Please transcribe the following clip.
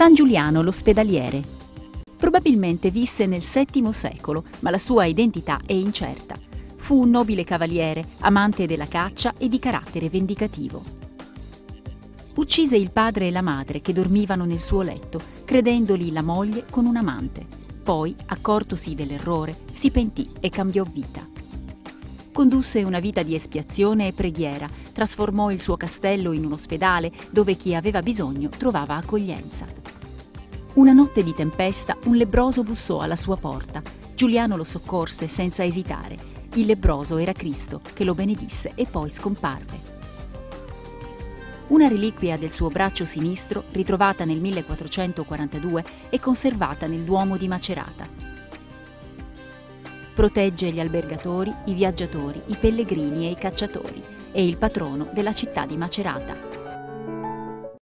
San Giuliano l'Ospedaliere. Probabilmente visse nel VII secolo, ma la sua identità è incerta. Fu un nobile cavaliere, amante della caccia e di carattere vendicativo. Uccise il padre e la madre che dormivano nel suo letto, credendoli la moglie con un amante. Poi, accortosi dell'errore, si pentì e cambiò vita. Condusse una vita di espiazione e preghiera, trasformò il suo castello in un ospedale dove chi aveva bisogno trovava accoglienza. Una notte di tempesta, un lebbroso bussò alla sua porta. Giuliano lo soccorse senza esitare. Il lebbroso era Cristo, che lo benedisse e poi scomparve. Una reliquia del suo braccio sinistro, ritrovata nel 1442, è conservata nel Duomo di Macerata. Protegge gli albergatori, i viaggiatori, i pellegrini e i cacciatori. È il patrono della città di Macerata.